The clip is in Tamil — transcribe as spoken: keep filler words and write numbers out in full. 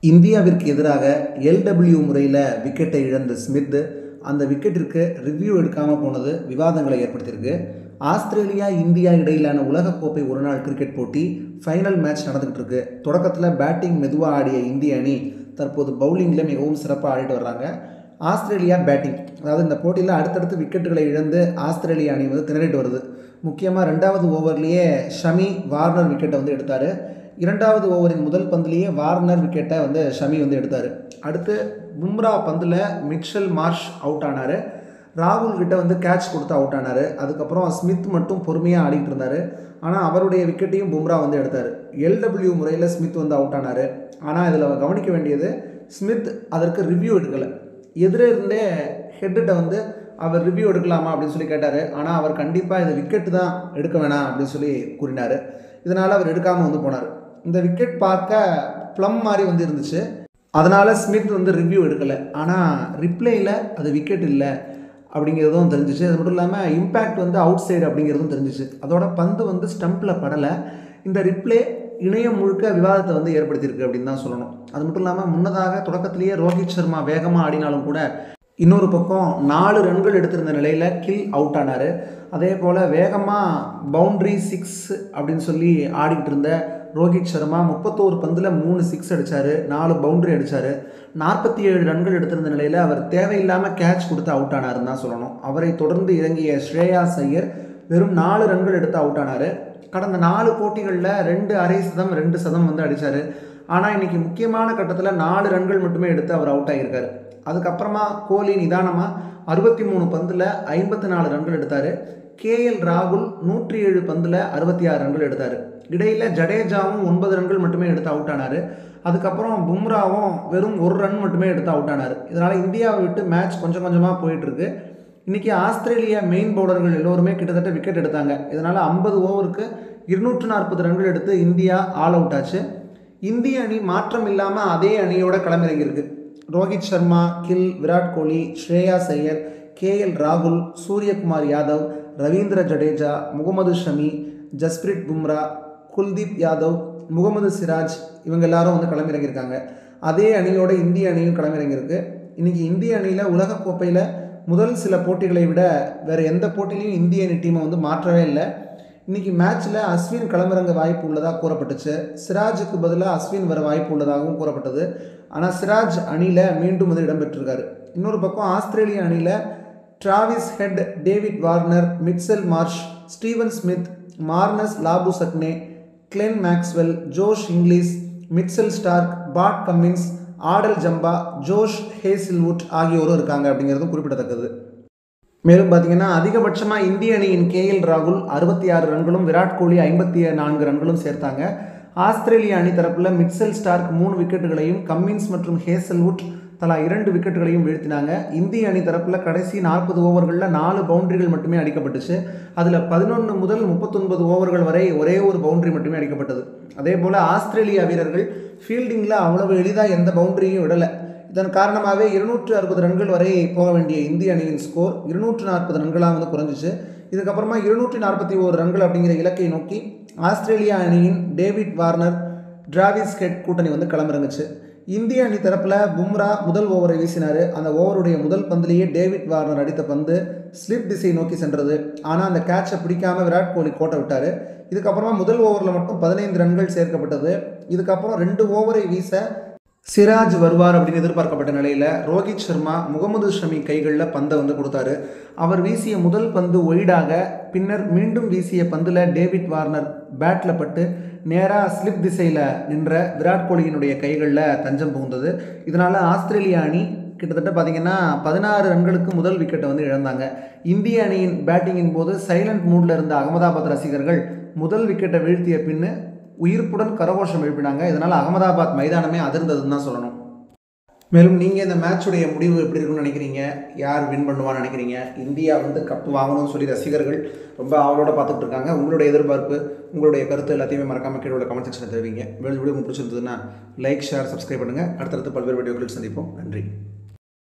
இந்தியாவிற்கு எதிராக எல்டபிள்யூ முறையில் விக்கெட்டை இழந்த ஸ்மித் அந்த விக்கெட்டிற்கு ரிவ்யூ எடுக்காமல் போனது விவாதங்களை ஏற்படுத்தியிருக்கு. ஆஸ்திரேலியா இந்தியா இடையிலான உலகக்கோப்பை ஒருநாள் கிரிக்கெட் போட்டி ஃபைனல் மேட்ச் நடந்துகிட்டு இருக்கு. தொடக்கத்தில் பேட்டிங் மெதுவாக ஆடிய இந்திய அணி தற்போது பவுலிங்கில் மிகவும் சிறப்பாக ஆடிட்டு வர்றாங்க. ஆஸ்திரேலியா பேட்டிங், அதாவது இந்த போட்டியில் அடுத்தடுத்து விக்கெட்டுகளை இழந்து ஆஸ்திரேலியா அணி வந்து திணறிட்டு வருது. முக்கியமாக ரெண்டாவது ஓவர்லேயே ஷமி வார்னர் விக்கெட்டை வந்து எடுத்தார். இரண்டாவது ஓவரின் முதல் பந்திலேயே வார்னர் விக்கெட்டை வந்து ஷமி வந்து எடுத்தார். அடுத்து பும்ரா பந்தில் மிட்சல் மார்ஷ் அவுட் ஆனார். ராகுல் கிட்ட வந்து கேட்ச் கொடுத்து அவுட் ஆனார். அதுக்கப்புறம் ஸ்மித் மட்டும் பொறுமையாக ஆடிட்டு இருந்தார். ஆனால் அவருடைய விக்கெட்டையும் பும்ரா வந்து எடுத்தார். எல்டபிள்யூ முறையில் ஸ்மித் வந்து அவுட் ஆனார். ஆனால் இதில் கவனிக்க வேண்டியது, ஸ்மித் அதற்கு ரிவ்யூ எடுக்கலை. எதிரே இருந்தே ஹெட்டிட்ட வந்து அவர் ரிவ்யூ எடுக்கலாமா அப்படின்னு சொல்லி கேட்டார். ஆனால் அவர் கண்டிப்பாக இது விக்கெட்டு தான், எடுக்க வேணாம் அப்படின்னு சொல்லி கூறினார். இதனால் அவர் எடுக்காமல் வந்து போனார். இந்த விக்கெட் பார்க்க ப்ளம் மாதிரி வந்து இருந்துச்சு. அதனால் ஸ்மித் வந்து ரிவ்யூ எடுக்கலை. ஆனால் ரிப்ளேயில் அது விக்கெட் இல்லை அப்படிங்கிறதும் தெரிஞ்சிச்சு. அது மட்டும் இல்லாமல் இம்பேக்ட் வந்து அவுட் சைடு அப்படிங்கிறதும் தெரிஞ்சிச்சு. அதோட பந்து வந்து ஸ்டம்பில் படலை. இந்த ரிப்ளே இணையம் முழுக்க விவாதத்தை வந்து ஏற்படுத்தியிருக்கு அப்படின்னு தான் சொல்லணும். அது மட்டும் இல்லாமல் முன்னதாக தொடக்கத்திலேயே ரோஹித் சர்மா வேகமாக ஆடினாலும் கூட இன்னொரு பக்கம் நாலு ரன்கள் எடுத்திருந்த நிலையில் கில் அவுட் ஆனார். அதே போல் வேகமாக பவுண்ட்ரி சிக்ஸ் அப்படின்னு சொல்லி ஆடிக்கிட்டு இருந்த ரோஹித் சர்மா முப்பத்தோரு பந்தில் மூணு சிக்ஸ் அடித்தார், நாலு பவுண்ட்ரி அடித்தார். நாற்பத்தி ஏழு ரன்கள் எடுத்திருந்த நிலையில் அவர் தேவையில்லாமல் கேட்ச் கொடுத்து அவுட் ஆனார்னு தான் சொல்லணும். அவரை தொடர்ந்து இறங்கிய ஸ்ரேயாஸ் ஐயர் வெறும் நாலு ரன்கள் எடுத்து அவுட் ஆனார். கடந்த நாலு போட்டிகளில் ரெண்டு அரை சதம் ரெண்டு சதம் வந்து அடித்தார். ஆனால் இன்றைக்கி முக்கியமான கட்டத்தில் நாலு ரன்கள் மட்டுமே எடுத்து அவர் அவுட் ஆகியிருக்கார். அதுக்கப்புறமா கோலி நிதானமாக அறுபத்தி மூணு பந்தில் ஐம்பத்தி நாலு ரன்கள் எடுத்தார். கே எல் ராகுல் நூற்றி ஏழு பந்தில் அறுபத்தி ஆறு ரன்கள் எடுத்தார். இடையில் ஜடேஜாவும் ஒன்பது ரன்கள் மட்டுமே எடுத்து அவுட் ஆனார். அதுக்கப்புறம் பும்ராவும் வெறும் ஒரு ரன் மட்டுமே எடுத்து அவுட் ஆனார். இதனால் இந்தியாவை விட்டு மேட்ச் கொஞ்சம் கொஞ்சமாக போயிட்டுருக்கு. இன்றைக்கி ஆஸ்திரேலியா மெயின் பவுலர்கள் எல்லோருமே கிட்டத்தட்ட விக்கெட் எடுத்தாங்க. இதனால் ஐம்பது ஓவருக்கு இருநூற்று நாற்பது ரன்கள் எடுத்து இந்தியா ஆல் அவுட் ஆச்சு. இந்திய அணி மாற்றம் இல்லாமல் அதே அணியோட களமிறங்கியிருக்கு. ரோஹித் சர்மா, கில், விராட் கோலி, ஸ்ரேயாஸ் ஐயர், கே எல் ராகுல், சூரியகுமார் யாதவ், ரவீந்திர ஜடேஜா, முகமது ஷமி, ஜஸ்பிரிட் பும்ரா, குல்தீப் யாதவ், முகமது சிராஜ், இவங்க எல்லாரும் வந்து களமிறங்கியிருக்காங்க. அதே அணியோட இந்திய அணியும் களமிறங்கியிருக்கு. இன்றைக்கி இந்திய அணியில் உலகக்கோப்பையில் முதல் சில போட்டிகளை விட வேறு எந்த போட்டிலையும் இந்திய அணி டீமை வந்து மாற்றவே இல்லை. இன்றைக்கி மேட்ச்சில் அஸ்வின் களமிறங்க வாய்ப்பு உள்ளதாக கூறப்பட்டுச்சு. சிராஜுக்கு பதிலாக அஸ்வின் வர வாய்ப்பு உள்ளதாகவும் கூறப்பட்டது. ஆனால் சிராஜ் அணியில் மீண்டும் வந்து இடம்பெற்றிருக்காரு. இன்னொரு பக்கம் ஆஸ்திரேலியா அணியில் Travis Head, David Warner, Mitchell Marsh, Steven Smith, Marnus Labuschagne, Glenn Maxwell, Josh Inglis, Mitchell Starc, Pat Cummins, Adam Zampa, ஜோஷ் ஹேசில்வுட் ஆகியோரும் இருக்காங்க அப்படிங்கிறதும் குறிப்பிடத்தக்கது. மேலும் பார்த்தீங்கன்னா அதிகபட்சமாக இந்திய அணியின் கே எல் ராகுல் அறுபத்தி ஆறு ரன்களும் விராட் கோலி ஐம்பத்தி நான்கு ரன்களும் சேர்த்தாங்க. ஆஸ்திரேலியா அணி தரப்பில் மிட்சல் ஸ்டார்க் மூணு விக்கெட்டுகளையும், கம்மின்ஸ் மற்றும் ஹேசல்வுட் தலா இரண்டு விக்கெட்டுகளையும் வீழ்த்தினாங்க. இந்திய அணி தரப்பில் கடைசி நாற்பது ஓவர்களில் நாலு பவுண்டரிகள் மட்டுமே அடிக்கப்பட்டுச்சு. அதில் பதினொன்று முதல் முப்பத்தொன்பது ஓவர்கள் வரை ஒரே ஒரு பவுண்டரி மட்டுமே அடிக்கப்பட்டது. அதே போல் ஆஸ்திரேலியா வீரர்கள் ஃபீல்டிங்கில் அவ்வளவு எளிதாக எந்த பவுண்டரியும் விடலை. இதன் காரணமாகவே இருநூற்று அறுபது ரன்கள் வரை போக வேண்டிய இந்திய அணியின் ஸ்கோர் இருநூற்று நாற்பது ரன்களாக வந்து குறைஞ்சிச்சு. இதுக்கப்புறமா இருநூற்றி நாற்பத்தி ஓரு ரன்கள் அப்படிங்கிற இலக்கை நோக்கி ஆஸ்திரேலியா அணியின் டேவிட் வார்னர், டிராவிஸ் ஹெட் கூட்டணி வந்து களமிறங்குச்சு. இந்திய அணி தரப்பில் பும்ரா முதல் ஓவரை வீசினார். அந்த ஓவருடைய முதல் பந்திலேயே டேவிட் வார்னர் அடித்த பந்து ஸ்லிப் திசை நோக்கி சென்றது. ஆனால் அந்த கேட்சை பிடிக்காமல் விராட் கோலி கோட்டை விட்டார். இதுக்கப்புறமா முதல் ஓவரில் மட்டும் பதினைந்து ரன்கள் சேர்க்கப்பட்டது. இதுக்கப்புறம் ரெண்டு ஓவரை வீச சிராஜ் வருவார் அப்படின்னு எதிர்பார்க்கப்பட்ட நிலையில் ரோஹித் சர்மா முகமது ஷமி கைகளில் பந்தை வந்து கொடுத்தாரு. அவர் வீசிய முதல் பந்து ஒய்டாக, பின்னர் மீண்டும் வீசிய பந்தில் டேவிட் வார்னர் பேட்டில் பட்டு நேராக ஸ்லிப் திசையில் நின்ற விராட் கோலியினுடைய கைகளில் தஞ்சம் புகுந்தது. இதனால் ஆஸ்திரேலியா அணி கிட்டத்தட்ட பார்த்திங்கன்னா பதினாறு ரன்களுக்கு முதல் விக்கெட்டை வந்து இழந்தாங்க. இந்திய அணியின் பேட்டிங்கின் போது சைலண்ட் மூடில் இருந்த அகமதாபாத் ரசிகர்கள் முதல் விக்கெட்டை வீழ்த்திய பின்னு உயிர்ப்புடன் கரகோஷம் எழுப்பினாங்க. இதனால் அகமதாபாத் மைதானமே அதிர்ந்ததுன்னு தான் சொல்லணும். மேலும் நீங்கள் இந்த மேட்சுடைய முடிவு எப்படி இருக்குன்னு நினைக்கிறீங்க? யார் வின் பண்ணுவான்னு நினைக்கிறீங்க? இந்தியா வந்து கப்பு வாங்கணும்னு சொல்லி ரசிகர்கள் ரொம்ப ஆவலோட பார்த்துட்டு இருக்காங்க. உங்களுடைய எதிர்பார்ப்பு, உங்களுடைய கருத்து எல்லாத்தையுமே மறக்காமல் கீழே உள்ள கமெண்ட் செக்ஷனில் தெரிவிங்க. வீடியோ உங்களுக்கு பிடிச்சிருந்ததுன்னா லைக், ஷேர், சப்ஸ்கிரைப் பண்ணுங்கள். அடுத்தடுத்து பல்வேறு வீடியோக்களில் சந்திப்போம். நன்றி.